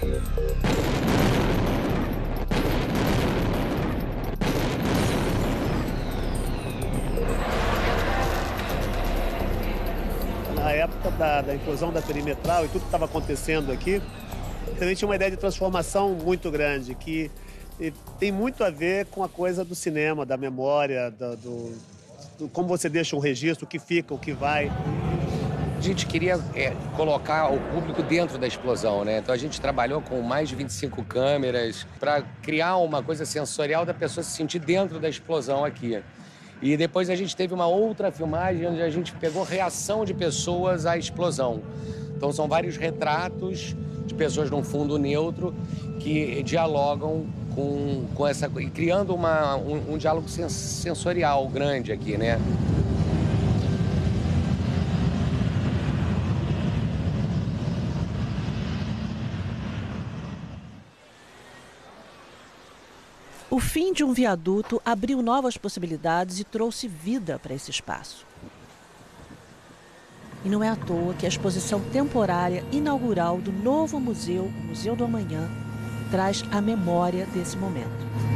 Na época da inclusão da perimetral e tudo que estava acontecendo aqui, também tinha uma ideia de transformação muito grande, que tem muito a ver com a coisa do cinema, da memória, do como você deixa um registro, o que fica, o que vai. A gente queria colocar o público dentro da explosão, né? Então a gente trabalhou com mais de 25 câmeras para criar uma coisa sensorial da pessoa se sentir dentro da explosão aqui. E depois a gente teve uma outra filmagem onde a gente pegou reação de pessoas à explosão. Então são vários retratos de pessoas num fundo neutro que dialogam com essa... e criando um diálogo sensorial grande aqui, né? O fim de um viaduto abriu novas possibilidades e trouxe vida para esse espaço. E não é à toa que a exposição temporária inaugural do novo museu, o Museu do Amanhã, traz a memória desse momento.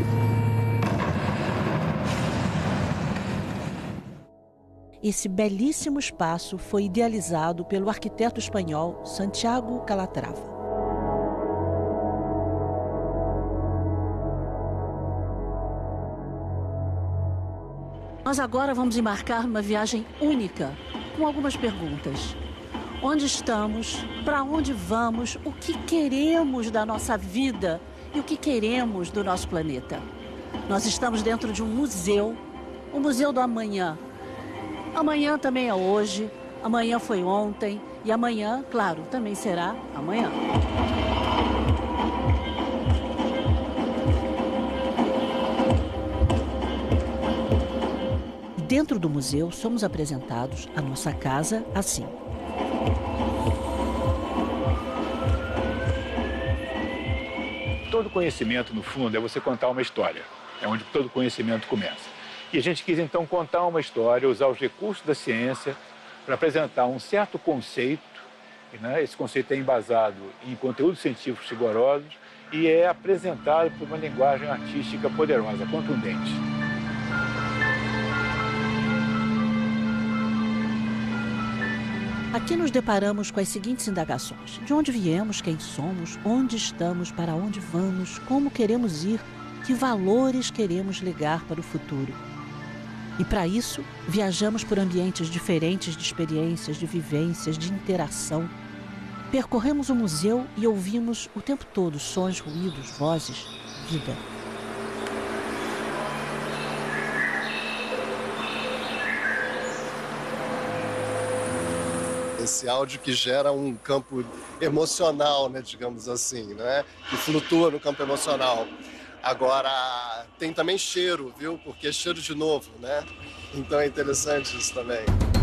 Esse belíssimo espaço foi idealizado pelo arquiteto espanhol Santiago Calatrava. Nós agora vamos embarcar numa viagem única, com algumas perguntas. Onde estamos? Para onde vamos? O que queremos da nossa vida? E o que queremos do nosso planeta? Nós estamos dentro de um museu, o Museu do Amanhã. Amanhã também é hoje, amanhã foi ontem e amanhã, claro, também será amanhã. Dentro do museu, somos apresentados a nossa casa assim. Todo conhecimento, no fundo, é você contar uma história. É onde todo conhecimento começa. E a gente quis, então, contar uma história, usar os recursos da ciência para apresentar um certo conceito, né? Esse conceito é embasado em conteúdos científicos rigorosos e é apresentado por uma linguagem artística poderosa, contundente. Aqui nos deparamos com as seguintes indagações. De onde viemos, quem somos, onde estamos, para onde vamos, como queremos ir, que valores queremos legar para o futuro. E para isso, viajamos por ambientes diferentes de experiências, de vivências, de interação. Percorremos o museu e ouvimos o tempo todo sons, ruídos, vozes, vida. Esse áudio que gera um campo emocional, né, digamos assim, né, que flutua no campo emocional. Agora, tem também cheiro, viu? Porque é cheiro de novo, né? Então é interessante isso também.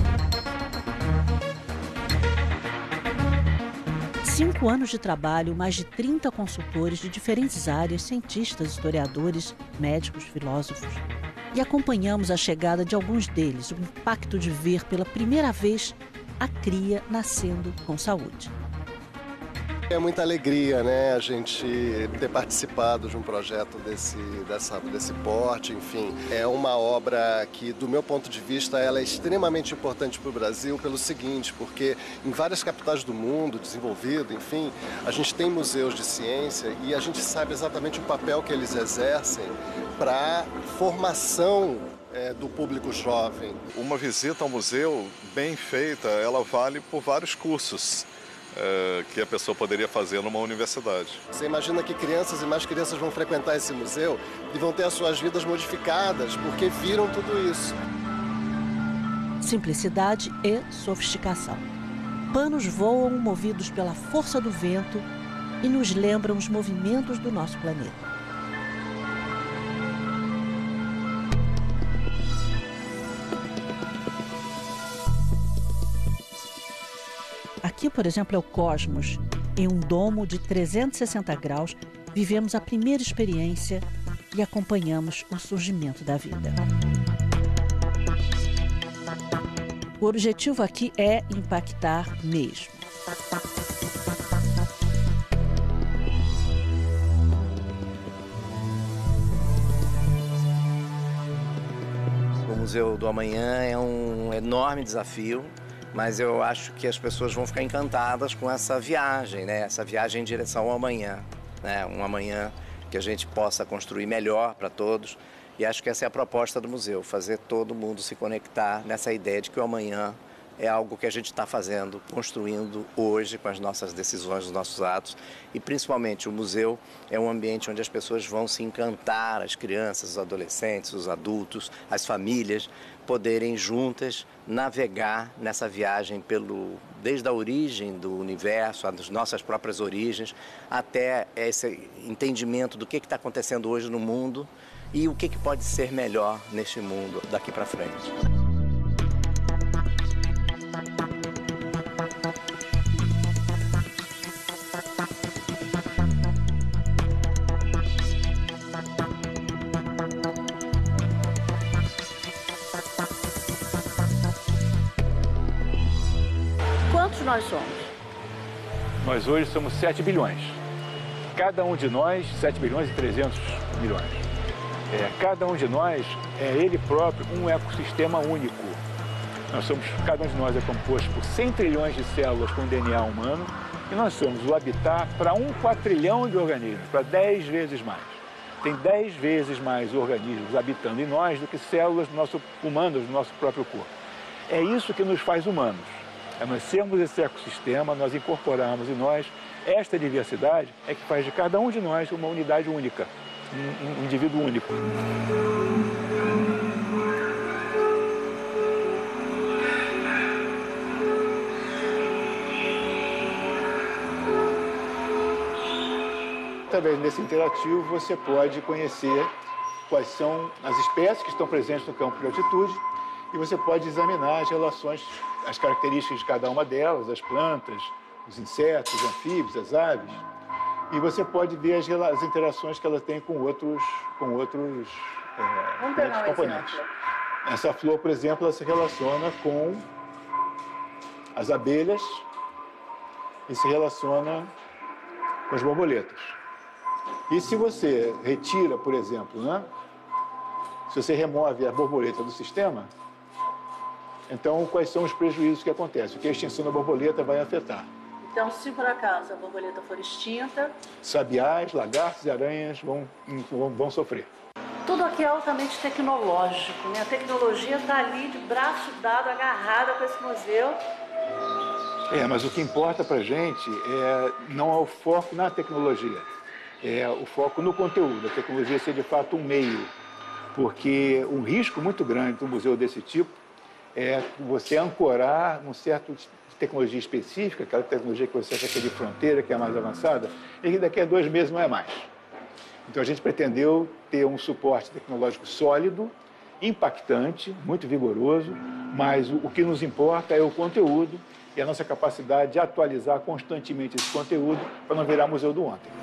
5 anos de trabalho, mais de 30 consultores de diferentes áreas, cientistas, historiadores, médicos, filósofos. E acompanhamos a chegada de alguns deles, o impacto de ver pela primeira vez a cria nascendo com saúde. É muita alegria, né, a gente ter participado de um projeto desse porte, enfim. É uma obra que, do meu ponto de vista, ela é extremamente importante para o Brasil pelo seguinte, porque em várias capitais do mundo, desenvolvido, enfim, a gente tem museus de ciência e a gente sabe exatamente o papel que eles exercem para a formação do público jovem. Uma visita ao museu bem feita, ela vale por vários cursos que a pessoa poderia fazer numa universidade. Você imagina que crianças e mais crianças vão frequentar esse museu e vão ter as suas vidas modificadas porque viram tudo isso. Simplicidade e sofisticação. Panos voam movidos pela força do vento e nos lembram os movimentos do nosso planeta. Aqui, por exemplo, é o Cosmos. Em um domo de 360 graus, vivemos a primeira experiência e acompanhamos o surgimento da vida. O objetivo aqui é impactar mesmo. Museu do Amanhã é um enorme desafio, mas eu acho que as pessoas vão ficar encantadas com essa viagem, né? Essa viagem em direção ao amanhã, né? Um amanhã que a gente possa construir melhor para todos. E acho que essa é a proposta do museu, fazer todo mundo se conectar nessa ideia de que o amanhã é algo que a gente está fazendo, construindo hoje com as nossas decisões, os nossos atos. E principalmente o museu é um ambiente onde as pessoas vão se encantar, as crianças, os adolescentes, os adultos, as famílias, poderem juntas navegar nessa viagem desde a origem do universo, as nossas próprias origens, até esse entendimento do que está acontecendo hoje no mundo e o que pode ser melhor neste mundo daqui para frente. Quantos nós somos? Nós hoje somos 7 bilhões. Cada um de nós, 7 bilhões e 300 milhões. Cada um de nós é ele próprio um ecossistema único. Cada um de nós é composto por 100 trilhões de células com DNA humano e nós somos o habitat para 1 quatrilhão de organismos, para 10 vezes mais. Tem 10 vezes mais organismos habitando em nós do que células humanas do nosso próprio corpo. É isso que nos faz humanos. É nós sermos esse ecossistema, nós incorporarmos em nós esta diversidade é que faz de cada um de nós uma unidade única, um indivíduo único. Através desse interativo você pode conhecer quais são as espécies que estão presentes no campo de altitude e você pode examinar as relações, as características de cada uma delas, as plantas, os insetos, os anfíbios, as aves. E você pode ver as interações que ela tem com outros componentes. Essa flor, por exemplo, ela se relaciona com as abelhas e se relaciona com as borboletas. E se você retira, por exemplo, né? Se você remove a borboleta do sistema, então quais são os prejuízos que acontecem? O que a extinção da borboleta vai afetar? Então, se por acaso a borboleta for extinta... Sabiás, lagartos e aranhas vão sofrer. Tudo aqui é altamente tecnológico, né? A tecnologia está ali de braço dado, agarrada com esse museu. Mas o que importa para a gente não é o foco na tecnologia, é o foco no conteúdo. A tecnologia ser de fato um meio, porque um risco muito grande de um museu desse tipo é você ancorar um certo tecnologia específica, aquela tecnologia que você acha que é de fronteira, que é mais avançada, e que daqui a 2 meses não é mais. Então a gente pretendeu ter um suporte tecnológico sólido, impactante, muito vigoroso, mas o que nos importa é o conteúdo e a nossa capacidade de atualizar constantemente esse conteúdo para não virar museu do ontem.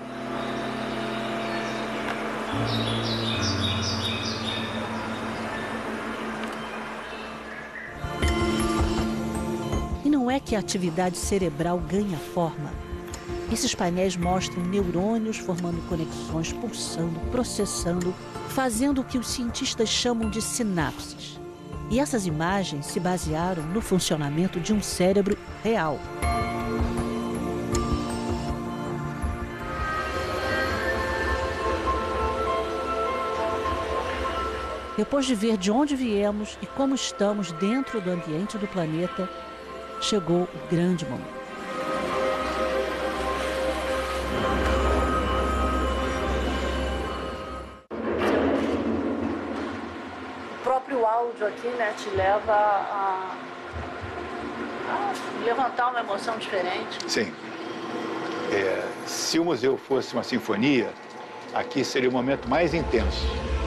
E não é que a atividade cerebral ganha forma. Esses painéis mostram neurônios formando conexões, pulsando, processando, fazendo o que os cientistas chamam de sinapses. E essas imagens se basearam no funcionamento de um cérebro real. Depois de ver de onde viemos e como estamos dentro do ambiente do planeta, chegou o grande momento. O próprio áudio aqui, né, te leva a levantar uma emoção diferente. Sim. Se o museu fosse uma sinfonia, aqui seria o momento mais intenso.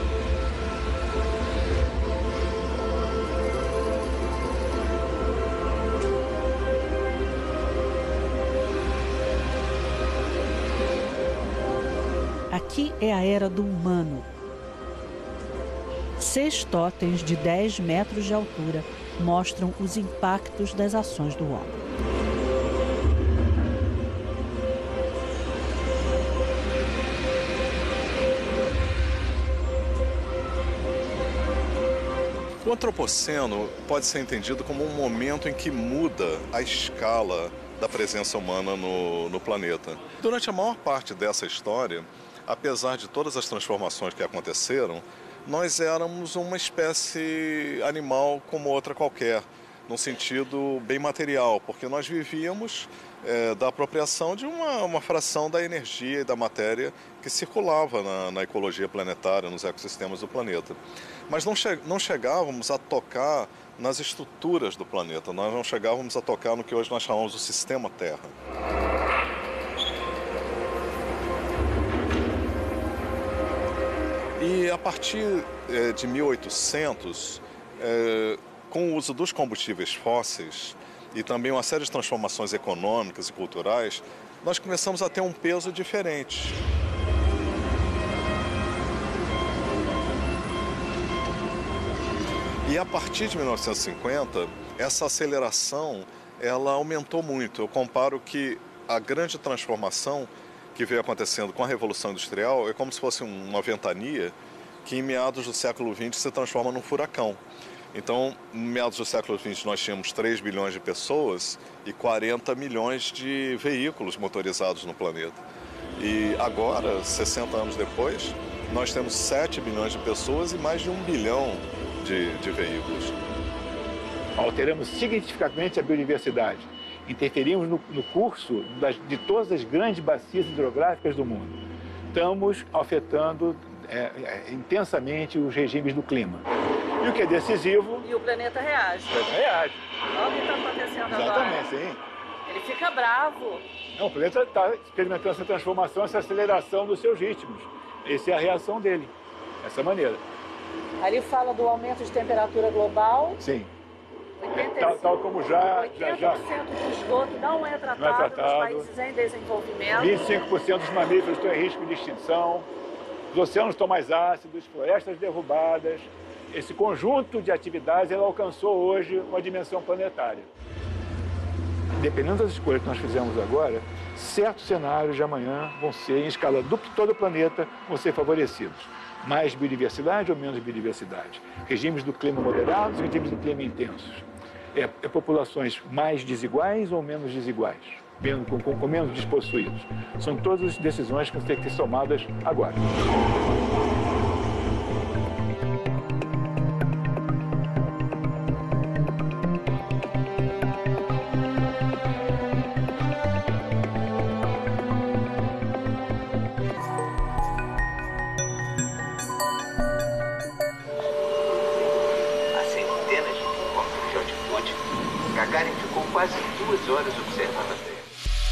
Aqui é a era do humano. 6 totens de 10 metros de altura mostram os impactos das ações do homem. O Antropoceno pode ser entendido como um momento em que muda a escala da presença humana no planeta. Durante a maior parte dessa história, apesar de todas as transformações que aconteceram, nós éramos uma espécie animal como outra qualquer, num sentido bem material, porque nós vivíamos da apropriação de uma fração da energia e da matéria que circulava na ecologia planetária, nos ecossistemas do planeta. Mas não chegávamos a tocar nas estruturas do planeta, nós não chegávamos a tocar no que hoje nós chamamos do sistema Terra. E a partir de 1800, com o uso dos combustíveis fósseis e também uma série de transformações econômicas e culturais, nós começamos a ter um peso diferente. E a partir de 1950, essa aceleração ela aumentou muito. Eu comparo que a grande transformação que veio acontecendo com a Revolução Industrial é como se fosse uma ventania que em meados do século XX se transforma num furacão. Então, em meados do século XX, nós tínhamos 3 bilhões de pessoas e 40 milhões de veículos motorizados no planeta. E agora, 60 anos depois, nós temos 7 bilhões de pessoas e mais de 1 bilhão de veículos. Alteramos significativamente a biodiversidade. Interferimos no curso de todas as grandes bacias hidrográficas do mundo. Estamos afetando intensamente os regimes do clima. E o que é decisivo... E o planeta reage. O planeta reage. Olha o que está acontecendo agora. Exatamente, sim. Ele fica bravo. Não, o planeta está experimentando essa transformação, essa aceleração dos seus ritmos. Essa é a reação dele, dessa maneira. Ali fala do aumento de temperatura global. Sim. 85, tal como já... 80% do esgoto não é tratado nos países em desenvolvimento. 25% dos mamíferos estão em risco de extinção. Os oceanos estão mais ácidos, florestas derrubadas. Esse conjunto de atividades ela alcançou hoje uma dimensão planetária. Dependendo das escolhas que nós fizemos agora, certos cenários de amanhã vão ser, em escala de todo o planeta, vão ser favorecidos. Mais biodiversidade ou menos biodiversidade? Regimes do clima moderados e regimes do clima intensos? Populações mais desiguais ou menos desiguais? Com menos despossuídos? São todas as decisões que vão ter que ser tomadas agora. Gagarin ficou quase 2 horas observando a Terra.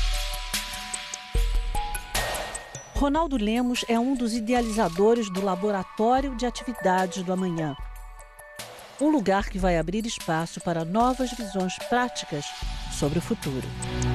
Ronaldo Lemos é um dos idealizadores do Laboratório de Atividades do Amanhã. Um lugar que vai abrir espaço para novas visões práticas sobre o futuro.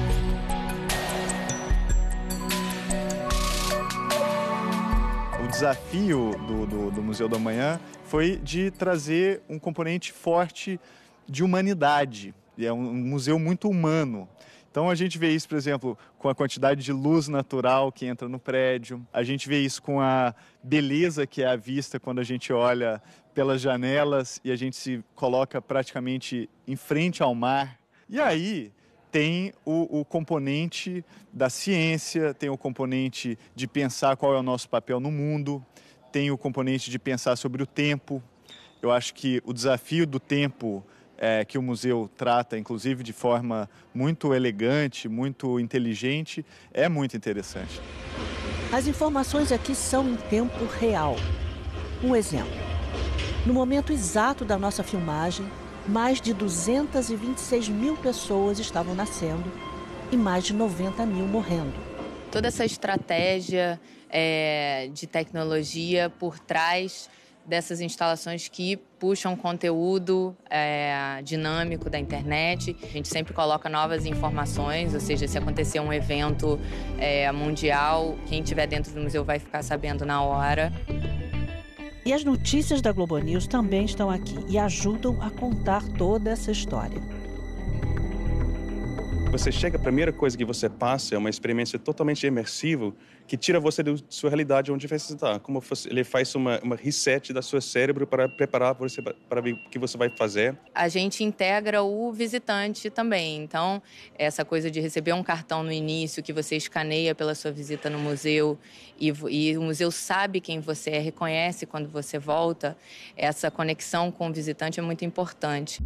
O desafio do Museu do Amanhã foi de trazer um componente forte de humanidade. E é um museu muito humano. Então a gente vê isso, por exemplo, com a quantidade de luz natural que entra no prédio. A gente vê isso com a beleza que é a vista quando a gente olha pelas janelas e a gente se coloca praticamente em frente ao mar. E aí tem o componente da ciência, tem o componente de pensar qual é o nosso papel no mundo, tem o componente de pensar sobre o tempo. Eu acho que o desafio do tempo que o museu trata, inclusive, de forma muito elegante, muito inteligente, é muito interessante. As informações aqui são em tempo real. Um exemplo. No momento exato da nossa filmagem, mais de 226 mil pessoas estavam nascendo e mais de 90 mil morrendo. Toda essa estratégia de tecnologia por trás dessas instalações que puxam conteúdo dinâmico da internet. A gente sempre coloca novas informações, ou seja, se acontecer um evento mundial, quem estiver dentro do museu vai ficar sabendo na hora. E as notícias da Globo News também estão aqui e ajudam a contar toda essa história. você chega, a primeira coisa que você passa é uma experiência totalmente imersiva que tira você da sua realidade onde você está. Como ele faz uma reset do seu cérebro para preparar você para ver o que você vai fazer. A gente integra o visitante também. Então, essa coisa de receber um cartão no início que você escaneia pela sua visita no museu e o museu sabe quem você é, reconhece quando você volta, essa conexão com o visitante é muito importante.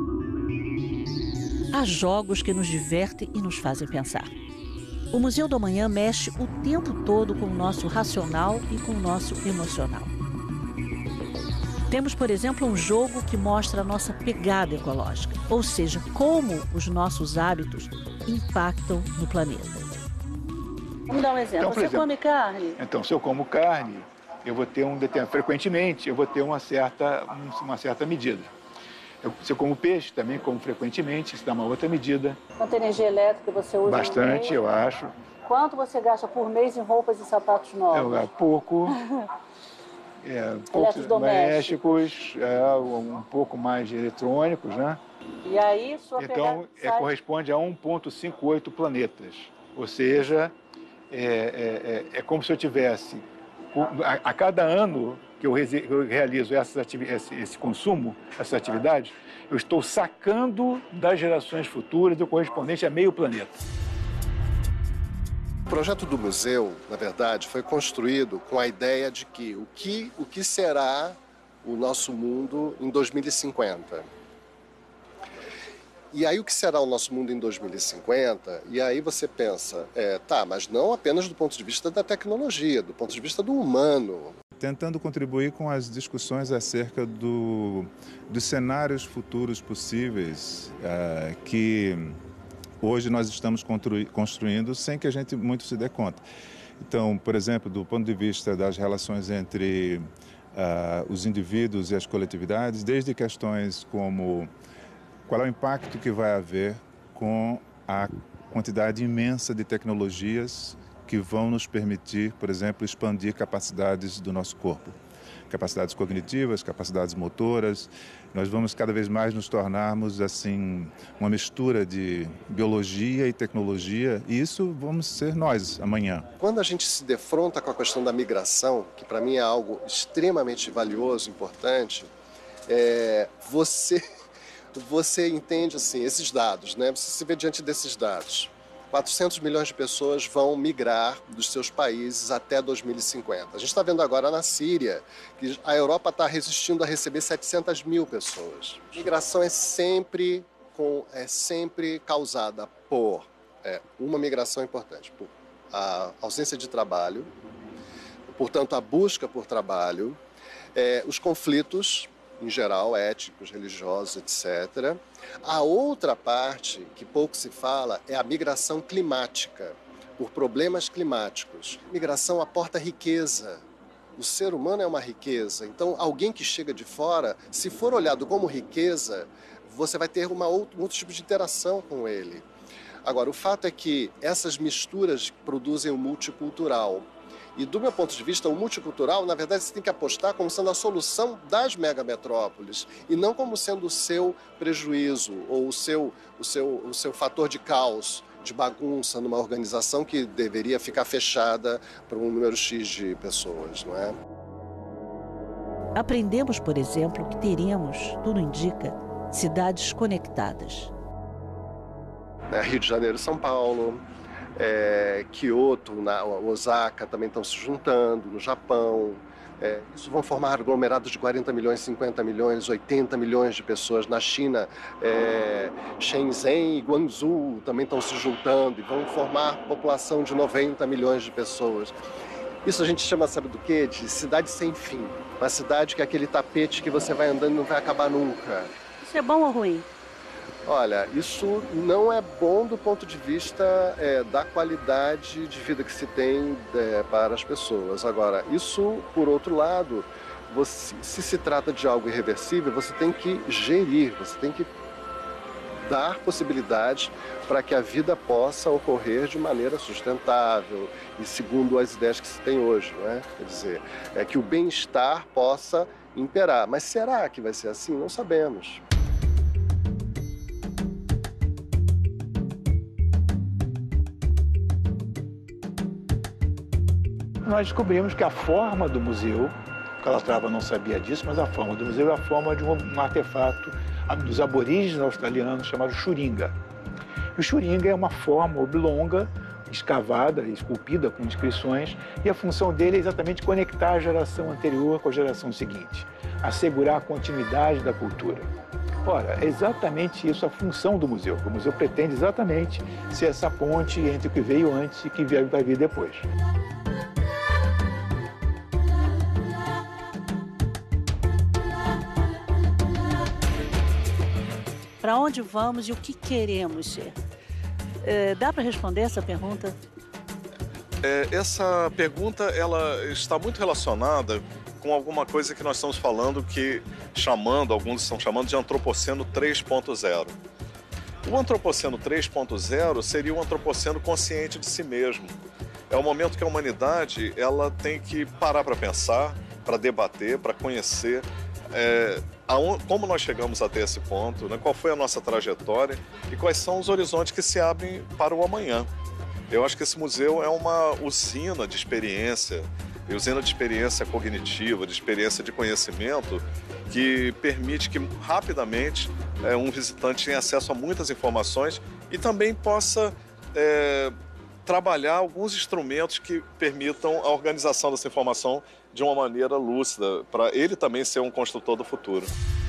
Há jogos que nos divertem e nos fazem pensar. O Museu do Amanhã mexe o tempo todo com o nosso racional e com o nosso emocional. Temos, por exemplo, um jogo que mostra a nossa pegada ecológica, ou seja, como os nossos hábitos impactam no planeta. Vamos dar um exemplo. Então, você come carne? Então, se eu como carne, eu vou ter frequentemente, eu vou ter uma certa medida. Se eu como peixe, também como frequentemente, isso dá uma outra medida. Quanta energia elétrica você usa? Bastante, eu acho. Quanto você gasta por mês em roupas e sapatos novos? Pouco. Poucos domésticos, um pouco mais de eletrônicos, né? E aí, sua Então, corresponde a 1,58 planetas. Ou seja, é como se eu tivesse, a cada ano que eu realizo esse consumo, essa atividade, eu estou sacando das gerações futuras o correspondente a meio planeta. O projeto do museu, na verdade, foi construído com a ideia de que o que será o nosso mundo em 2050. E aí o que será o nosso mundo em 2050? E aí você pensa, mas não apenas do ponto de vista da tecnologia, do ponto de vista do humano. Tentando contribuir com as discussões acerca dos cenários futuros possíveis que hoje nós estamos construindo sem que a gente muito se dê conta. Então, por exemplo, do ponto de vista das relações entre os indivíduos e as coletividades, desde questões como qual é o impacto que vai haver com a quantidade imensa de tecnologias que vão nos permitir, por exemplo, expandir capacidades do nosso corpo. Capacidades cognitivas, capacidades motoras. Nós vamos cada vez mais nos tornarmos, assim, uma mistura de biologia e tecnologia, e isso vamos ser nós amanhã. Quando a gente se defronta com a questão da migração, que para mim é algo extremamente valioso, importante, você entende, assim, esses dados, né? Você se vê diante desses dados. 400 milhões de pessoas vão migrar dos seus países até 2050. A gente está vendo agora na Síria que a Europa está resistindo a receber 700 mil pessoas. Migração é sempre causada por uma migração importante, por a ausência de trabalho, portanto a busca por trabalho, os conflitos em geral, éticos, religiosos, etc. A outra parte, que pouco se fala, é a migração climática, por problemas climáticos. Migração aporta riqueza. O ser humano é uma riqueza. Então, alguém que chega de fora, se for olhado como riqueza, você vai ter um outro tipo de interação com ele. Agora, o fato é que essas misturas produzem o multicultural. E do meu ponto de vista, o multicultural, na verdade, você tem que apostar como sendo a solução das megametrópoles e não como sendo o seu prejuízo ou o seu fator de caos, de bagunça numa organização que deveria ficar fechada para um número X de pessoas, não é? Aprendemos, por exemplo, que teremos, tudo indica, cidades conectadas. Rio de Janeiro e São Paulo, Kyoto, Osaka também estão se juntando, no Japão. Isso vão formar aglomerados de 40 milhões, 50 milhões, 80 milhões de pessoas. Na China, Shenzhen e Guangzhou também estão se juntando e vão formar população de 90 milhões de pessoas. Isso a gente chama, sabe do quê? De cidade sem fim. Uma cidade que é aquele tapete que você vai andando e não vai acabar nunca. Isso é bom ou ruim? Olha, isso não é bom do ponto de vista da qualidade de vida que se tem para as pessoas. Agora, isso, por outro lado, se se trata de algo irreversível, você tem que gerir, você tem que dar possibilidades para que a vida possa ocorrer de maneira sustentável e segundo as ideias que se tem hoje, não é? Quer dizer, que o bem-estar possa imperar. Mas será que vai ser assim? Não sabemos. nós descobrimos que a forma do museu, Calatrava não sabia disso, mas a forma do museu é a forma de um artefato dos aborígenes australianos chamado xuringa. E o xuringa é uma forma oblonga, escavada, esculpida com inscrições, e a função dele é exatamente conectar a geração anterior com a geração seguinte, assegurar a continuidade da cultura. Ora, é exatamente isso a função do museu. O museu pretende exatamente ser essa ponte entre o que veio antes e o que vai vir depois. Para onde vamos e o que queremos ser? Dá para responder essa pergunta? Essa pergunta ela está muito relacionada com alguma coisa que nós estamos falando alguns estão chamando de antropoceno 3.0. O antropoceno 3.0 seria um antropoceno consciente de si mesmo. É o momento que a humanidade ela tem que parar para pensar, para debater, para conhecer como nós chegamos até esse ponto, né? Qual foi a nossa trajetória e quais são os horizontes que se abrem para o amanhã. Eu acho que esse museu é uma usina de experiência cognitiva, de experiência de conhecimento, que permite que rapidamente um visitante tenha acesso a muitas informações e também possa trabalhar alguns instrumentos que permitam a organização dessa informação de uma maneira lúcida, para ele também ser um construtor do futuro.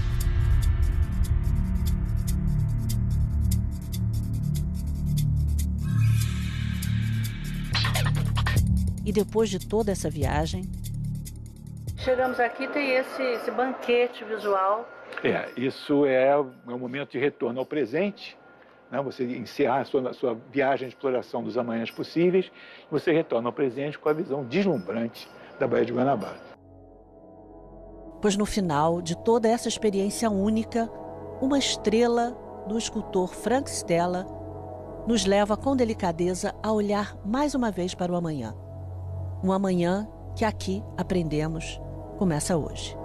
E depois de toda essa viagem... Chegamos aqui, tem esse banquete visual. Isso é um momento de retorno ao presente, né? Você encerrar a sua viagem de exploração dos amanhãs possíveis, você retorna ao presente com a visão deslumbrante da Baía de Guanabara. Pois no final de toda essa experiência única, uma estrela do escultor Frank Stella nos leva com delicadeza a olhar mais uma vez para o amanhã. Um amanhã que aqui aprendemos começa hoje.